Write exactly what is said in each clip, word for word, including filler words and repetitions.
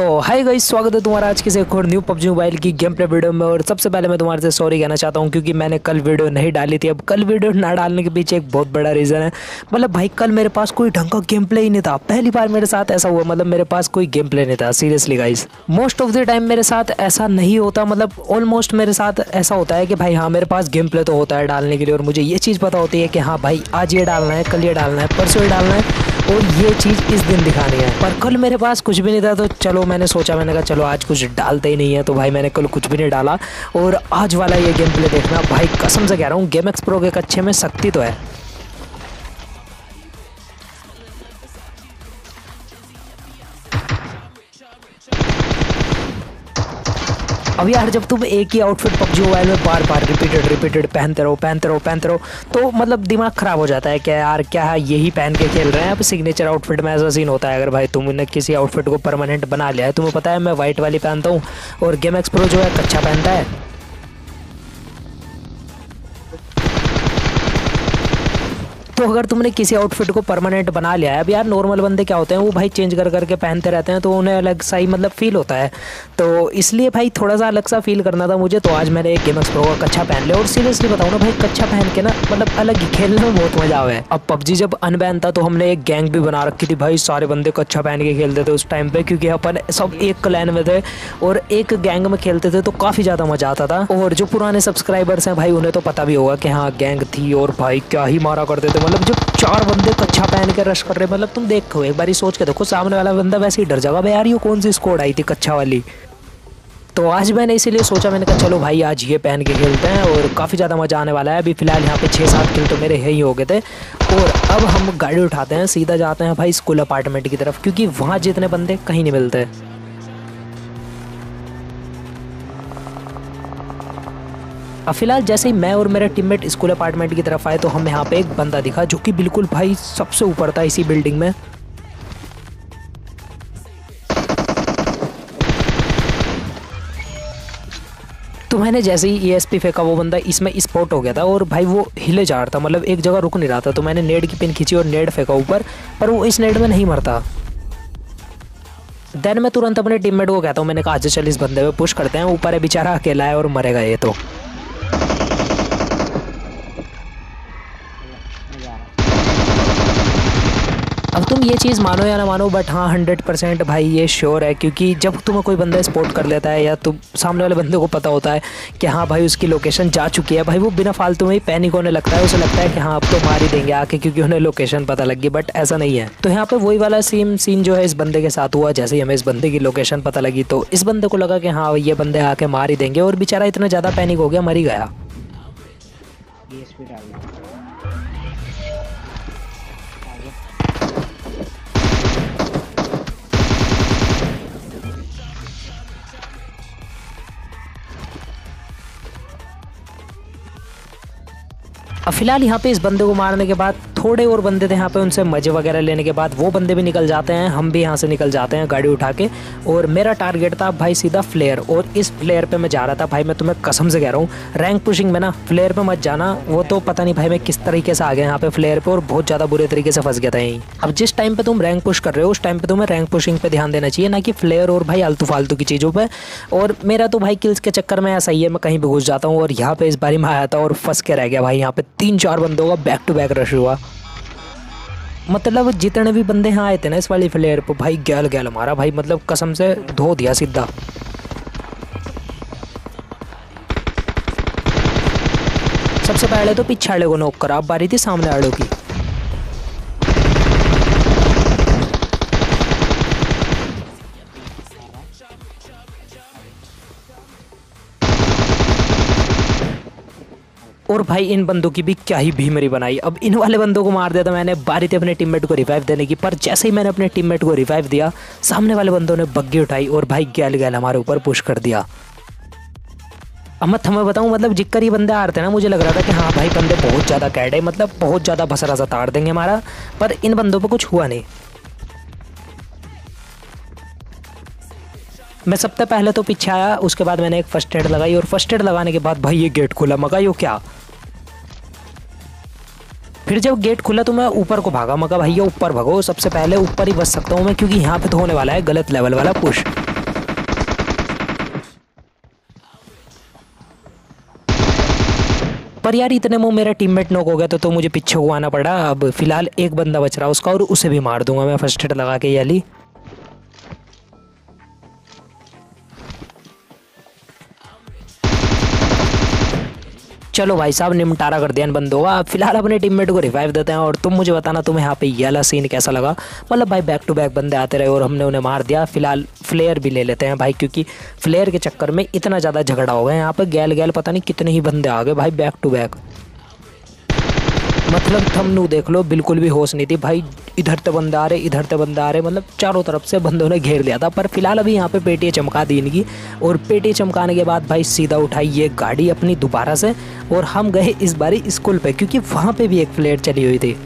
Hi guys, स्वागत है तुम्हारा आज किसी एक और न्यू पबजी मोबाइल की गेम प्ले वीडियो में। और सबसे पहले मैं तुम्हारे से सॉरी कहना चाहता हूं क्योंकि मैंने कल वीडियो नहीं डाली थी। अब कल वीडियो ना डालने के पीछे एक बहुत बड़ा रीज़न है। मतलब भाई कल मेरे पास कोई ढंग का गेम प्ले ही नहीं था। पहली बार मेरे साथ ऐसा हुआ, मतलब मेरे पास कोई गेम प्ले नहीं था। Seriously guys, most of the time मेरे साथ ऐसा नहीं होता। मतलब ऑलमोस्ट मेरे साथ ऐसा होता है कि भाई हाँ मेरे पास गेम प्ले तो होता है डालने के लिए, और मुझे ये चीज़ पता होती है कि हाँ भाई आज ये डालना है, कल ये डालना है, परसों ये डालना है और ये चीज़ इस दिन दिखानी है। पर कल मेरे पास कुछ भी नहीं था, तो चलो मैंने सोचा, मैंने कहा चलो आज कुछ डालते ही नहीं है, तो भाई मैंने कल कुछ भी नहीं डाला। और आज वाला ये गेम प्ले देखना भाई, कसम से कह रहा हूँ गेम एक्स प्रो के कच्चे में शक्ति तो है। अब यार जब तुम एक ही आउटफिट पबजी मोबाइल में बार बार रिपीटेड रिपीटेड पहनते रहो पहनते रहो पहनते रहो तो मतलब दिमाग ख़राब हो जाता है कि यार क्या है यही पहन के खेल रहे हैं। अब सिग्नेचर आउटफिट में ऐसा सीन होता है, अगर भाई तुमने किसी आउटफिट को परमानेंट बना लिया है, तुम्हें पता है मैं वाइट वाली पहनता हूँ और गेम एक्स प्रो जो है कच्चा पहनता है। तो अगर तुमने किसी आउटफिट को परमानेंट बना लिया है, अब यार नॉर्मल बंदे क्या होते हैं वो भाई चेंज कर करके पहनते रहते हैं, तो उन्हें अलग सा ही मतलब फील होता है। तो इसलिए भाई थोड़ा सा अलग सा फील करना था मुझे, तो आज मैंने एक गेम एक्स प्रो का कच्चा पहन लिया। और सीरियसली बताऊँ ना भाई, कच्चा पहन के ना मतलब अलग ही खेलने में बहुत मजा आया है। अब पबजी जब अनबैन था तो हमने एक गैंग भी बना रखी थी भाई, सारे बंदे कच्चा पहन के खेलते थे उस टाइम पे, क्योंकि अपन सब एक क्लैन में थे और एक गैंग में खेलते थे, तो काफ़ी ज़्यादा मजा आता था। और जो पुराने सब्सक्राइबर्स हैं भाई उन्हें तो पता भी होगा कि हाँ गैंग थी, और भाई क्या ही मारा करते थे। मतलब जब चार बंदे कच्चा पहन के रश कर रहे, मतलब तुम देखो एक बार सोच के देखो, सामने वाला बंदा वैसे ही डर जाएगा भाई यार ये कौन सी स्क्वाड आई थी कच्चा वाली। तो आज मैंने इसीलिए सोचा, मैंने कहा चलो भाई आज ये पहन के खेलते हैं और काफ़ी ज़्यादा मज़ा आने वाला है। अभी फ़िलहाल यहाँ पे छः सात किल तो मेरे है ही हो गए थे। और अब हम गाड़ी उठाते हैं, सीधा जाते हैं भाई स्कूल अपार्टमेंट की तरफ, क्योंकि वहाँ जितने बंदे कहीं नहीं मिलते। अब फिलहाल जैसे ही मैं और मेरे टीममेट स्कूल अपार्टमेंट की तरफ आए तो हमें यहाँ पे एक बंदा दिखा जो कि बिल्कुल भाई सबसे ऊपर था इसी बिल्डिंग में। तो मैंने जैसे ही ई एस पी फेंका वो बंदा इसमें स्पॉट हो गया था, और भाई वो हिले जा रहा था, मतलब एक जगह रुक नहीं रहा था। तो मैंने नेड की पिन खींची और नेड फेंका ऊपर, पर वो इस नेड में नहीं मरता। देन मैं तुरंत अपने टीममेट को कहता हूँ, मैंने कहा आज चल इस बंदे पे पुश करते हैं, ऊपर है बेचारा अकेला है और मरेगा ये तो। अब तुम ये चीज़ मानो या ना मानो, बट हाँ हंड्रेड परसेंट भाई ये श्योर है, क्योंकि जब तुम्हें कोई बंदा स्पॉट कर लेता है या तुम सामने वाले बंदे को पता होता है कि हाँ भाई उसकी लोकेशन जा चुकी है, भाई वो बिना फालतू में ही पैनिक होने लगता है। उसे लगता है कि हाँ अब तो मार ही देंगे आके, क्योंकि उन्हें लोकेशन पता लग गई। बट ऐसा नहीं है। तो यहाँ पे वही वाला सेम सीन जो है इस बंदे के साथ हुआ। जैसे ही हमें इस बंदे की लोकेशन पता लगी तो इस बंदे को लगा कि हाँ ये बंदे आके मार ही देंगे, और बेचारा इतना ज़्यादा पैनिक हो गया, मर ही गया। अब फिलहाल यहाँ पे इस बंदे को मारने के बाद थोड़े और बंदे थे यहाँ पे, उनसे मजे वगैरह लेने के बाद वो बंदे भी निकल जाते हैं, हम भी यहाँ से निकल जाते हैं गाड़ी उठा के। और मेरा टारगेट था भाई सीधा फ्लेयर, और इस फ्लेयर पे मैं जा रहा था। भाई मैं तुम्हें कसम से कह रहा हूँ, रैंक पुशिंग में ना फ्लेयर पे मत जाना। वो तो पता नहीं भाई मैं किस तरीके से आ गया यहाँ पे फ्लेयर पे, और बहुत ज़्यादा बुरे तरीके से फंस गया था यहीं। अब जिस टाइम पे तुम रैंक पुश कर रहे हो उस टाइम पे तुम्हें रैंक पुशिंग पे ध्यान देना चाहिए, ना कि फ्लेयर और भाई आलतू फालतू की चीज़ों पर। और मेरा तो भाई किल्स के चक्कर में ऐसा ही है, मैं कहीं भी घुस जाता हूँ, और यहाँ पे इस बारी में आया था और फंस के रह गया भाई। यहाँ पे तीन चार बंदों का बैक टू बैक रश हुआ। मतलब जितने भी बंदे यहाँ आए थे ना इस वाली फ्लेयर पे, भाई गैल गैल मारा भाई, मतलब कसम से धो दिया सीधा। सबसे पहले तो पीछे वाले को नॉक करा, अब बारी थी सामने वालों की। और भाई इन बंदों की भी क्या ही भीमरी बनाई। अब इन वाले बंदों को मार दिया था मैंने, बारी थी अपने टीममेट को रिवाइव देने की, पर जैसे ही मैंने अपने टीममेट को रिवाइव दिया सामने वाले बंदों ने बग्गी उठाई और भाई गैल गैल हमारे ऊपर पुश कर दिया। अब मैं तुम्हें बताऊं, मतलब जिक्कर ये बंदे आ रहे थे ना, मुझे लग रहा था कि हाँ भाई बंदे बहुत ज़्यादा कैड है, मतलब बहुत ज़्यादा भसरा सा ताड़ देंगे हमारा, पर इन बंदों पर कुछ हुआ नहीं। मैं सबसे पहले तो पीछे आया, उसके बाद मैंने एक फर्स्ट एड लगाई, और फर्स्ट एड लगाने के बाद भाई ये गेट खुला, मगा यो क्या। फिर जब गेट खुला तो मैं ऊपर को भागा, मगा भैया ऊपर भागो, सबसे पहले ऊपर ही बच सकता हूँ मैं, क्योंकि यहाँ पे तो होने वाला है गलत लेवल वाला पुश। पर यार इतने में मेरा टीममेट नॉक हो गया तो, तो मुझे पीछे को आना पड़ा। अब फिलहाल एक बंदा बच रहा है उसका और उसे भी मार दूंगा मैं फर्स्ट एड लगा के ये वाली। चलो भाई साहब निमटारा कर दिया इन बंदों का। फिलहाल अपने टीममेट को रिवाइव देते हैं और तुम मुझे बताना तुम्हें यहाँ पे ये वाला सीन कैसा लगा। मतलब भाई बैक टू बैक बंदे आते रहे और हमने उन्हें मार दिया। फिलहाल फ्लेयर भी ले लेते हैं भाई, क्योंकि फ्लेयर के चक्कर में इतना ज़्यादा झगड़ा हो गया यहाँ पे। गैल गैल पता नहीं कितने ही बंदे आ गए भाई बैक टू बैक। मतलब थंबनेल देख लो, बिल्कुल भी होश नहीं थी भाई। इधर से बंदे आ रहे इधर से बंदे आ रहे, मतलब चारों तरफ से बंदों ने घेर लिया था। पर फिलहाल अभी यहाँ पे पेटियाँ चमका दी इनकी और पेटियाँ चमकाने के बाद भाई सीधा उठाई ये गाड़ी अपनी दोबारा से और हम गए इस बारी स्कूल पे, क्योंकि वहाँ पे भी एक फ्लेयर चली हुई थी।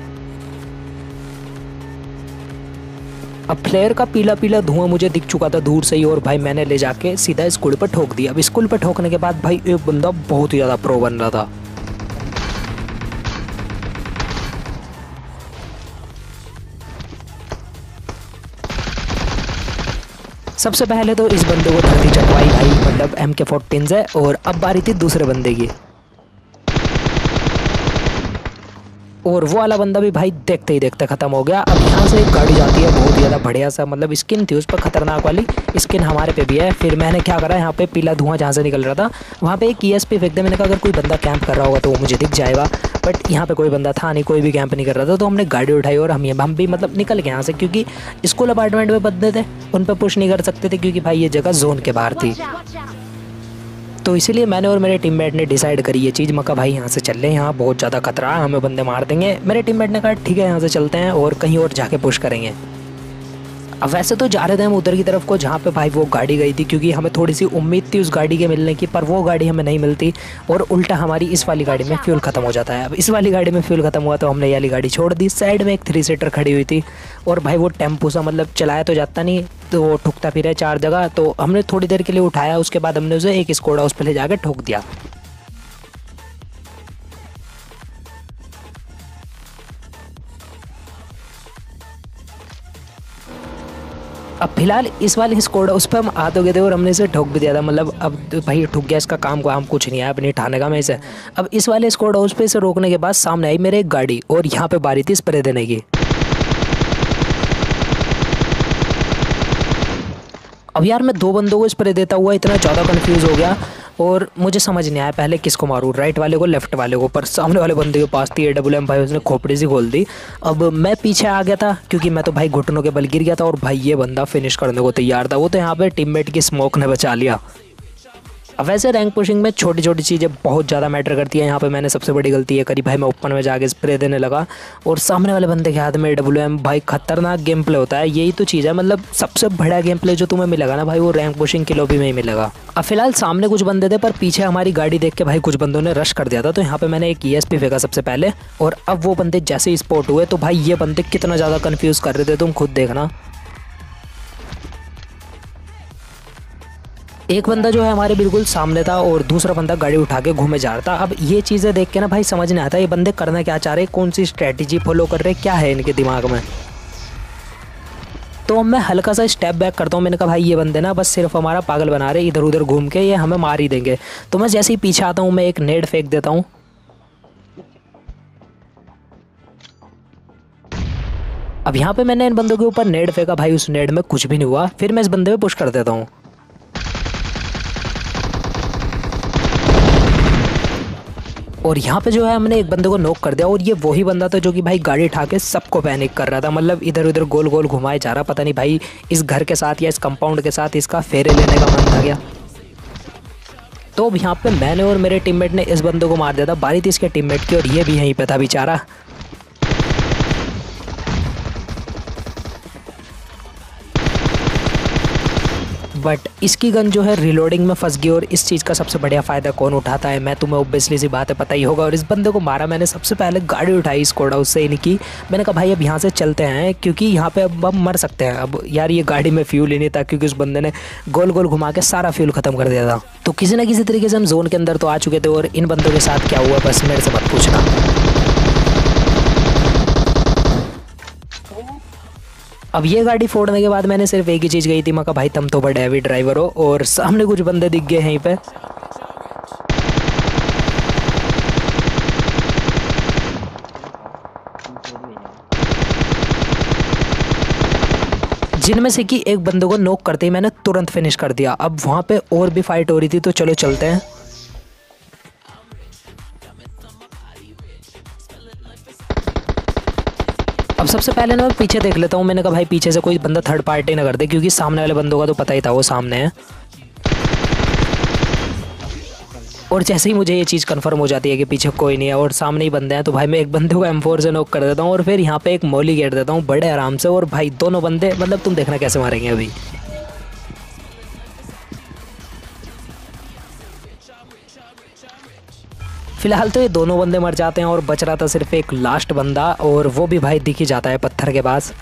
अब फ्लेयर का पीला पीला धुआं मुझे दिख चुका था दूर से ही और भाई मैंने ले जाके सीधा स्कूल पर ठोक दिया। अब स्कूल पर ठोकने के बाद भाई एक बंदा बहुत ही ज़्यादा प्रो बन रहा था। सबसे पहले तो इस बंदे को धरती चटवाई भाई, मतलब एम के फोर्टीन से। और अब बारी थी दूसरे बंदे की और वो वाला बंदा भी भाई देखते ही देखते ख़त्म हो गया। अब यहाँ से एक गाड़ी जाती है बहुत ज़्यादा बढ़िया सा, मतलब स्किन थी उस पर खतरनाक वाली। स्किन हमारे पे भी है। फिर मैंने क्या करा, यहाँ पे पीला धुआं जहाँ से निकल रहा था वहाँ पे एक ई एस पी फेंक दिया। मैंने कहा अगर कोई बंदा कैंप कर रहा होगा तो वो मुझे दिख जाएगा। बट यहाँ पे कोई बंदा था नहीं, कोई भी कैंप नहीं कर रहा था। तो हमने गाड़ी उठाई और हम ये हम भी मतलब निकल गए यहाँ से, क्योंकि स्कूल अपार्टमेंट में बंदे थे, उन पर पुश नहीं कर सकते थे क्योंकि भाई ये जगह जोन के बाहर थी। तो इसीलिए मैंने और मेरे टीममेट ने डिसाइड करी ये चीज़। मक्का भाई यहाँ से चल रहे हैं, यहाँ बहुत ज़्यादा खतरा है, हमें बंदे मार देंगे। मेरे टीममेट ने कहा ठीक है यहाँ से चलते हैं और कहीं और जाके पुश करेंगे। अब वैसे तो जा रहे थे हम उधर की तरफ को जहाँ पे भाई वो गाड़ी गई थी, क्योंकि हमें थोड़ी सी उम्मीद थी उस गाड़ी के मिलने की, पर वो गाड़ी हमें नहीं मिलती और उल्टा हमारी इस वाली गाड़ी में फ्यूल ख़त्म हो जाता है। अब इस वाली गाड़ी में फ्यूल ख़त्म हुआ तो हमने ये वाली गाड़ी छोड़ दी। साइड में एक थ्री सीटर खड़ी हुई थी और भाई वो टेम्पो सा मतलब चलाया तो जाता नहीं, तो वो ठुकता फिर चार जगह। तो हमने थोड़ी देर के लिए उठाया, उसके बाद हमने उसे एक स्कोडा उस पर ले जाकर ठोक दिया। अब फिलहाल इस वाले स्कोडा उस पर हम आ तो गए थे और हमने इसे ठोक भी दिया था। मतलब अब तो भाई ठुक गया, इसका काम को हम कुछ नहीं आया अपनी ठाने का मैं इसे। अब इस वाले स्कोडा उस पर इसे रोकने के बाद सामने आई मेरे एक गाड़ी और यहाँ पे बारी थी स्प्रे देने की। अब यार मैं दो बंदों को स्प्रे देता हुआ इतना ज़्यादा कंफ्यूज हो गया और मुझे समझ नहीं आया पहले किसको मारूं, राइट वाले को लेफ्ट वाले को। पर सामने वाले बंदे के पास थी ए डब्ल्यू एम भाई, उसने खोपड़ी सी खोल दी। अब मैं पीछे आ गया था क्योंकि मैं तो भाई घुटनों के बल गिर गया था और भाई ये बंदा फिनिश करने को तैयार था। वो तो यहाँ पे टीममेट की स्मोक ने बचा लिया। अब वैसे रैंक पुशिंग में छोटी छोटी चीज़ें बहुत ज़्यादा मैटर करती है। यहाँ पे मैंने सबसे बड़ी गलती ये करी भाई, मैं ओपन में जाके स्प्रे देने लगा और सामने वाले बंदे के हाथ में डब्ल्यू एम। भाई खतरनाक गेम प्ले होता है, यही तो चीज़ है। मतलब सबसे बड़ा गेम प्ले जो तुम्हें मिलेगा ना भाई, वो रैंक पुशिंग के लॉबी में ही मिलेगा। अब फिलहाल सामने कुछ बंदे थे पर पीछे हमारी गाड़ी देख के भाई कुछ बंदों ने रश कर दिया था। तो यहाँ पे मैंने एक ई एस पी फेंका सबसे पहले और अब वो बंदे जैसे ही स्पॉट हुए तो भाई ये बंदे कितना ज़्यादा कन्फ्यूज़ कर रहे थे तुम खुद देखना। एक बंदा जो है हमारे बिल्कुल सामने था और दूसरा बंदा गाड़ी उठा के घूमे जा रहा था। अब ये चीज़ें देख के ना भाई समझ नहीं आता ये बंदे करना क्या चाह रहे, कौन सी स्ट्रेटजी फॉलो कर रहे, क्या है इनके दिमाग में। तो मैं हल्का सा स्टेप बैक करता हूँ। मैंने कहा भाई ये बंदे ना बस सिर्फ हमारा पागल बना रहे, इधर उधर घूम के ये हमें मार ही देंगे। तो मैं जैसे ही पीछे आता हूँ मैं एक नेड फेंक देता हूँ। अब यहाँ पे मैंने इन बंदों के ऊपर नेड फेंका भाई, उस नेड में कुछ भी नहीं हुआ। फिर मैं इस बंदे पे पुश कर देता हूँ और यहाँ पे जो है हमने एक बंदे को नॉक कर दिया। और ये वही बंदा था जो कि भाई गाड़ी उठा के सबको पैनिक कर रहा था, मतलब इधर उधर गोल गोल घुमाए जा रहा। पता नहीं भाई इस घर के साथ या इस कंपाउंड के साथ इसका फेरे लेने का मन था गया। तो अब यहाँ पे मैंने और मेरे टीममेट ने इस बंदे को मार दिया था। बारी थी इसके टीममेट की और ये भी यहीं पे था बेचारा। बट इसकी गन जो है रिलोडिंग में फंस गई और इस चीज़ का सबसे बढ़िया फ़ायदा कौन उठाता है, मैं तुम्हें ऑब्वियसली सी बात है पता ही होगा। और इस बंदे को मारा मैंने सबसे पहले, गाड़ी उठाई स्कोडा उससे इनकी। मैंने कहा भाई अब यहाँ से चलते हैं क्योंकि यहाँ पे अब हम मर सकते हैं। अब यार ये गाड़ी में फ्यूल ही नहीं था क्योंकि उस बंदे ने गोल गोल घुमा के सारा फ्यूल ख़त्म कर दिया था। तो किसी ना किसी तरीके से हम जोन के अंदर तो आ चुके थे और इन बंदों के साथ क्या हुआ बस मेरे से मत पूछना। अब ये गाड़ी फोड़ने के बाद मैंने सिर्फ एक ही चीज़ कही थी, मैं कहा भाई तुम तो बड़े हैवी ड्राइवर हो। और सामने कुछ बंदे दिख गए यहीं पे। जिनमें से कि एक बंदे को नॉक करते ही मैंने तुरंत फिनिश कर दिया। अब वहाँ पे और भी फाइट हो रही थी, तो चलो चलते हैं। अब सबसे पहले ना मैं पीछे देख लेता हूँ। मैंने कहा भाई पीछे से कोई बंदा थर्ड पार्टी ना कर दे, क्योंकि सामने वाले बंदों का तो पता ही था वो सामने है। और जैसे ही मुझे ये चीज़ कंफर्म हो जाती है कि पीछे कोई नहीं है और सामने ही बंदे हैं, तो भाई मैं एक बंदे को एम फोर से नॉक कर देता हूँ और फिर यहाँ पे एक मौली गेट देता हूँ बड़े आराम से। और भाई दोनों बंदे मतलब तुम देखना कैसे मारेंगे अभी। फिलहाल तो ये दोनों बंदे मर जाते हैं और बच रहा था सिर्फ एक लास्ट बंदा, और वो भी भाई दिख ही जाता है पत्थर के पास।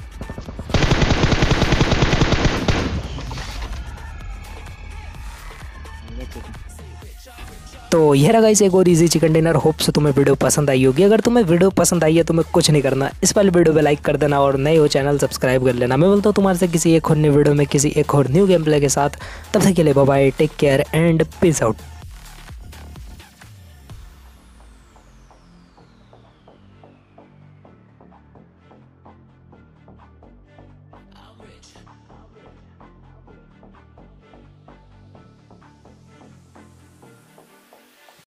तो ये रहा गाइस एक और इजी चिकन डिनर। होप से तुम्हें वीडियो पसंद आई होगी। अगर तुम्हें वीडियो पसंद आई है तो तुम्हें कुछ नहीं करना, इस वाले वीडियो पे लाइक कर देना और नए हो चैनल सब्सक्राइब कर लेना। मैं बोलता हूँ तुम्हारे से किसी एक और न्यू वीडियो में किसी एक और न्यू गेम प्ले के साथ। तब तक के लिए bye bye, take care and peace out.